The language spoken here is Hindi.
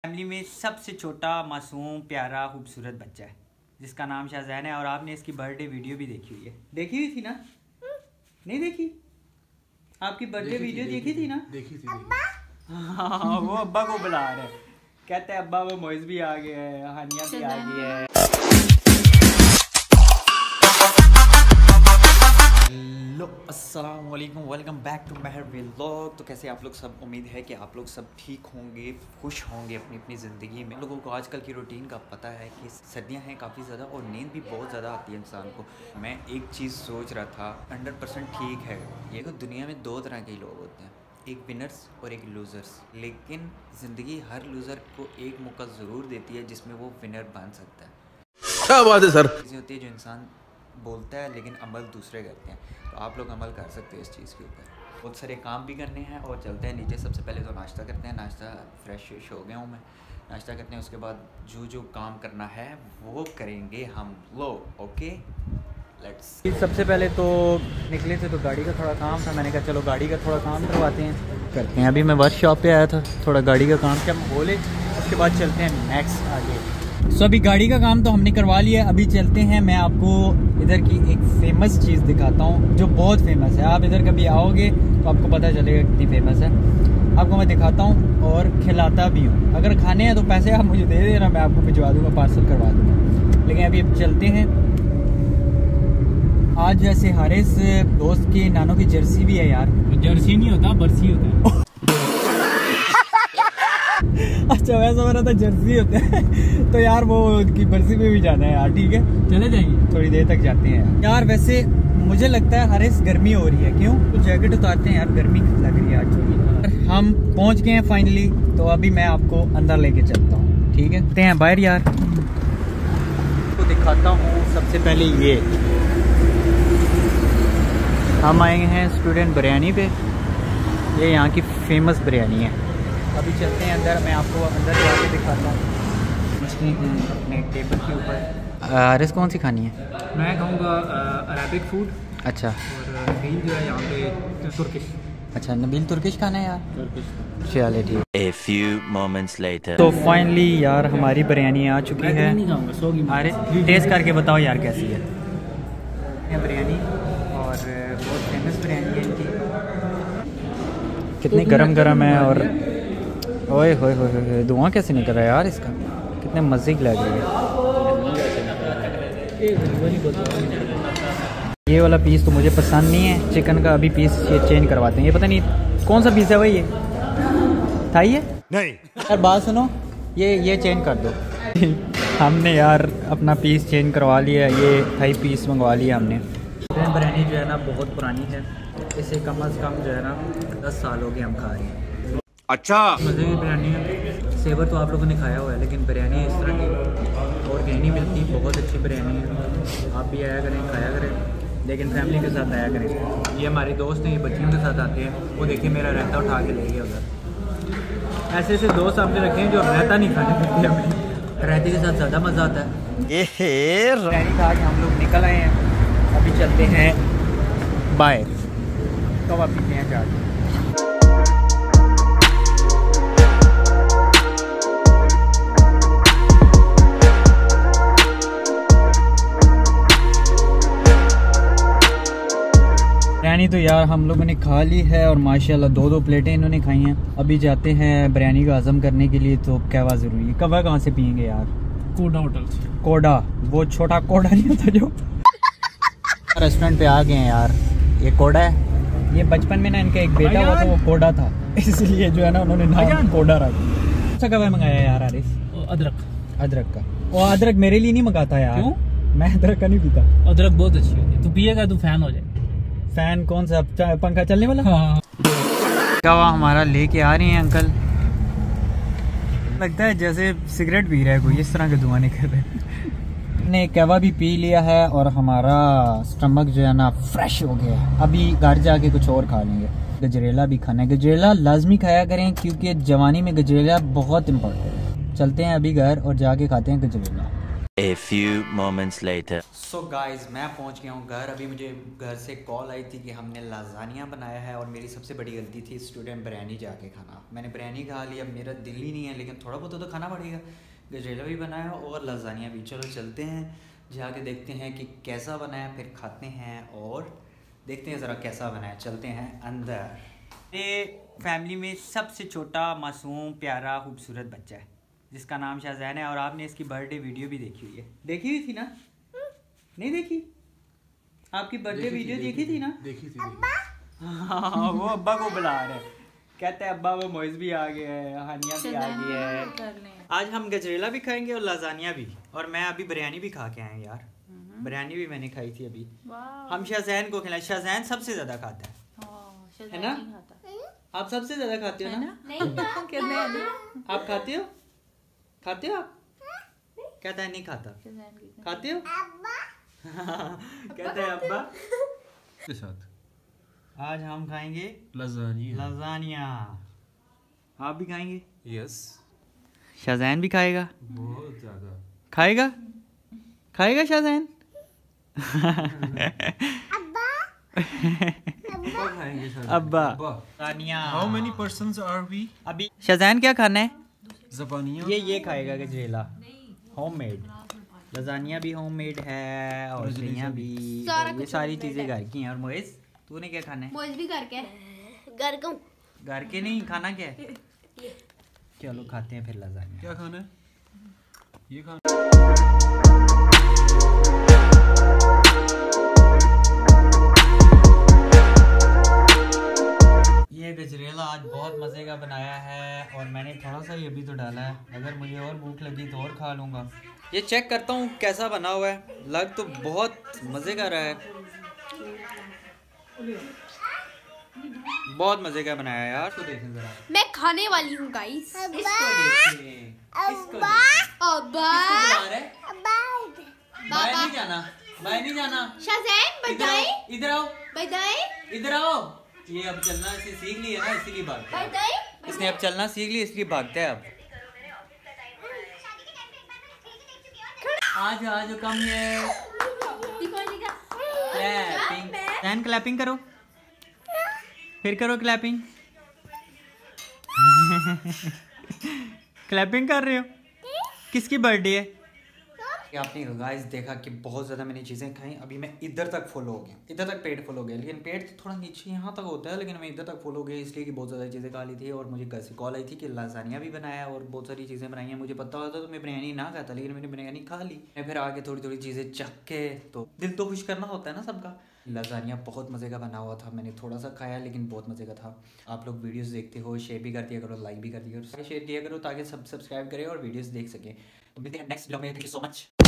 फैमिली में सबसे छोटा मासूम प्यारा खूबसूरत बच्चा है जिसका नाम शाहजैन है। और आपने इसकी बर्थडे वीडियो भी देखी हुई है। देखी हुई थी ना? नहीं देखी? आपकी बर्थडे वीडियो देखी थी ना? देखी थी। हाँ, वो अब्बा को बुला रहे हैं। कहते हैं अब्बा वो मोइज़ भी आ गया है, हानिया भी आ गई है। हेलो अस्सलाम वालेकुम, welcome back to Mehar vlog. तो कैसे आप लोग सब? उम्मीद है कि आप लोग सब ठीक होंगे, खुश होंगे अपनी अपनी ज़िंदगी में। लोगों को आजकल की रूटीन का पता है कि सर्दियां हैं काफ़ी ज़्यादा और नींद भी बहुत ज़्यादा आती है इंसान को। मैं एक चीज़ सोच रहा था, 100% ठीक है ये तो दुनिया में दो तरह के लोग होते हैं, एक विनर्स और एक लूज़र्स। लेकिन ज़िंदगी हर लूज़र को एक मौका ज़रूर देती है जिसमें वो विनर बन सकता है। क्या बात है सर। चीज़ें होती है जो इंसान बोलता है लेकिन अमल दूसरे करते हैं। तो आप लोग अमल कर सकते हो इस चीज़ के ऊपर। बहुत सारे काम भी करने हैं और चलते हैं नीचे। सबसे पहले तो नाश्ता करते हैं। नाश्ता फ्रेश हो गया हूँ मैं। नाश्ता करते हैं, उसके बाद जो जो काम करना है वो करेंगे हम लोग। Okay let's. सबसे पहले तो निकले थे तो गाड़ी का थोड़ा काम था। मैंने कहा चलो गाड़ी का थोड़ा काम करवाते हैं, करते हैं। अभी मैं वर्कशॉप पे आया था, थोड़ा गाड़ी का काम क्या बोले, उसके बाद चलते हैं नेक्स्ट आगे। सो अभी गाड़ी का काम तो हमने करवा लिया। अभी चलते हैं, मैं आपको इधर की एक फेमस चीज़ दिखाता हूँ जो बहुत फेमस है। आप इधर कभी आओगे तो आपको पता चलेगा कितनी फेमस है। आपको मैं दिखाता हूँ और खिलाता भी हूँ। अगर खाने हैं तो पैसे आप मुझे दे देना, मैं आपको भिजवा दूँगा, पार्सल करवा दूँगा। लेकिन अभी चलते हैं। आज वैसे हारिस दोस्त की नानों की जर्सी भी है यार। जर्सी नहीं होता, बरसी होता है। अच्छा वैसा बना था जर्सी होता है। तो यार वो की बरसी में भी जाना है यार। ठीक है चले जाएंगे, थोड़ी देर तक जाते हैं यार। वैसे मुझे लगता है हारिस गर्मी हो रही है। क्यों? तो जैकेट उतारते हैं यार, गर्मी लग रही है आज। हम पहुंच गए हैं फाइनली। तो अभी मैं आपको अंदर लेके चलता हूँ। ठीक है चलते हैं बाहर यार। तो दिखाता हूँ सबसे पहले ये हम आए हैं स्टूडेंट बिरयानी पे। ये यहाँ की फेमस बिरयानी है। अभी चलते हैं अंदर, मैं आपको अंदर जाके दिखाता हूँ अपने टेबल के ऊपर। हारिस कौन सी खानी है? मैं कहूँगा अरेबिक फूड। अच्छा। और नबील जो है यहाँ पे तुर्किश। अच्छा नबील तुर्किश खाना है यार। तुर्किश चले ठीक। A few moments later. तो फाइनली यार हमारी बिरयानी आ चुकी है। नहीं खाऊंगा, सोगी। हारिस टेस्ट करके बताओ यार कैसी है बिरयानी। और बहुत फेमस बिरयानी है इनकी। कितनी गरम गरम है। और ओए होए होए, धुआं कैसे निकल रहा है यार इसका, कितने मज़े की लग रही है। ये वाला पीस तो मुझे पसंद नहीं है चिकन का। अभी पीस ये चेंज करवाते हैं। ये पता नहीं कौन सा पीस है भाई, ये थाई है? नहीं यार बात सुनो, ये चेंज कर दो। हमने यार अपना पीस चेंज करवा लिया। ये थाई पीस मंगवा लिया हमने। चिकन बिरयानी जो है ना बहुत पुरानी है। इसे कम अज़ कम जो है ना 10 साल हो गए हम खा रहे हैं। अच्छा मज़े की बिरयानी है। सेवर तो आप लोगों ने खाया हुआ है लेकिन बिरयानी इस तरह की और कहीं नहीं मिलती। बहुत अच्छी बिरयानी है। आप भी आया करें, खाया करें, लेकिन फैमिली के साथ आया करें। ये हमारे दोस्त हैं, ये बच्चियों के साथ आते हैं। वो देखिए मेरा रायता उठा के ले गया उधर। ऐसे ऐसे दोस्त आपने रखे हैं जो रायता नहीं खाने देते हमें। रायते के साथ ज़्यादा मज़ा आता है। बिरयानी खा के हम लोग निकल आए हैं। अभी चलते हैं बाहर, तो आप पीते हैं चाय। बिरयानी तो यार हम लोगों ने खा ली है और माशाल्लाह 2-2 प्लेटें इन्होंने खाई हैं। अभी जाते हैं बिरयानी का हज़म करने के लिए। तो कहवा ज़रूरी है। कहवा कहाँ से पियेंगे यार? कोडा होटल से। कोडा, वो छोटा कोडा नहीं होता जो। रेस्टोरेंट पे आ गए हैं यार। ये कोडा है। ये बचपन में ना इनका एक बेटा हुआ था, वो कोडा था, इसलिए जो है ना उन्होंने नाम कोडा रखा। अच्छा कहवा मंगाया यार हारिस? अदरक। अदरक का। और अदरक मेरे लिए नहीं मंगाता यार। क्यों? मैं अदरक का नहीं पीता। अदरक बहुत अच्छी होती है, तू पिएगा तू फैन हो जाए। फैन कौन सा? पंखा चलने वाला? हाँ। कहवा हमारा लेके आ रहे हैं अंकल। लगता है जैसे सिगरेट पी रहा है कोई, इस तरह के धुआं निकल रहे हैं। हमने कहवा भी पी लिया है और हमारा स्टमक जो है ना फ्रेश हो गया है। अभी घर जाके कुछ और खा लेंगे। गजरेला भी खाना है। गजरेला लाजमी खाया करें क्योंकि जवानी में गजरेला बहुत इम्पोर्टेंट है। चलते हैं अभी घर और जाके खाते हैं गजरेला। A few moments later. So guys मैं पहुंच गया हूँ घर। अभी मुझे घर से कॉल आई थी कि हमने लाजानिया बनाया है और मेरी सबसे बड़ी गलती थी स्टूडेंट बिरयानी जाके खाना। मैंने बिरयानी खा ली, अब मेरा दिल ही नहीं है, लेकिन थोड़ा बहुत तो खाना पड़ेगा। गजरेला भी बनाया और लाजानिया भी। चलो चलते हैं जाके देखते हैं कि कैसा बनाया, फिर खाते हैं और देखते हैं ज़रा कैसा बनाया। चलते हैं अंदर। ये फैमिली में सबसे छोटा मासूम प्यारा खूबसूरत बच्चा है जिसका नाम शाहजैन है और आपने इसकी बर्थडे वीडियो भी देखी हुई है। देखी हुई थी ना? नहीं देखी? आपकी बर्थडे वीडियो देखी थी ना? देखी थी। हाँ, वो अब्बा को बुला रहे हैं। कहते हैं अब्बा वो मोइज़ भी आ गया है, हानिया भी आ गई है। आज हम गजरेला भी खाएंगे और लाजानिया भी। और मैं अभी बिरयानी भी खा के आया यार। बिरयानी भी मैंने खाई थी अभी। हम शाहजैन को खिलाए। शाहजैन सबसे ज्यादा खाता है ना? आप सबसे ज्यादा खाते हो ना? नहीं। आप खाते हो? खाते हो आप? कहता है नहीं खाता। खाते हो? कहता है अब्बा के साथ आज हम खाएंगे लजानिया। लाजानिया। आप भी खाएंगे? यस, शाहजैन भी खाएगा? बहुत ज्यादा खाएगा? खाएगा शाहजैन? खाएंगे शायद। अब्बा how many persons are we? अभी शाहजैन क्या खाना है? ज़बानिया। ये खाएगा गजरेला होममेड। लजानिया भी होममेड है और सेवियां भी। ये सारी चीजें घर की हैं। और मोइज तूने क्या खाना है? मोइज भी करके घर के नहीं, खाना क्या है? चलो खाते हैं फिर लजानिया। क्या खाना है? ये खाना। ये गजरेला आज बहुत मज़े का बनाया है और मैंने थोड़ा सा ही अभी तो डाला है। अगर मुझे और भूख लगी तो और खा लूँगा। ये चेक करता हूँ कैसा बना हुआ है। लग तो बहुत मज़े का रहा है, बहुत मज़े का बनाया है यार। तो देखें ज़रा, मैं खाने वाली हूँ गाइस। इसको देखें, इसको देखें। अब्बा बाय नहीं जाना, बाय नहीं जाना। शाहजैन बधाई इधर आओ, बधाई इधर आओ। ये अब चलना इसने सीख लिया ना, इसीलिए भागता है। बधाई। इसने अब चलना सीख लिया इसलिए भागता है अब। आज आज कम ये क्लैपिंग, हैंड क्लैपिंग करो, फिर करो क्लैपिंग। क्लैपिंग कर रहे हो? किसकी बर्थडे है? आपने गाइस देखा कि बहुत ज़्यादा मैंने चीज़ें खाई। अभी मैं इधर तक फुल हो गया, इधर तक पेट फुल हो गया, लेकिन पेट तो थोड़ा नीचे यहाँ तक होता है, लेकिन मैं इधर तक फुल हो गया इसलिए कि बहुत ज़्यादा चीज़ें खा ली थी। और मुझे घर से कॉल आई थी कि लाजानिया भी बनाया और बहुत सारी चीज़ें बनाई हैं। मुझे पता होता तो मैं बिरयानी ना खाता, लेकिन मैंने बिरयानी खा ली। मैं फिर आगे थोड़ी थोड़ी चीज़ें चख के, तो दिल तो खुश करना होता है ना सबका। लाजानिया बहुत मज़े का बना हुआ था। मैंने थोड़ा सा खाया लेकिन बहुत मज़े का था। आप लोग वीडियोस देखते हो, शेयर भी कर दिया करो, लाइक भी कर दिया करो, शेयर किया करो ताकि सब सब्सक्राइब करें और वीडियोस देख सकें। तो मिलते हैं नेक्स्ट वीडियो में। Thank you so much.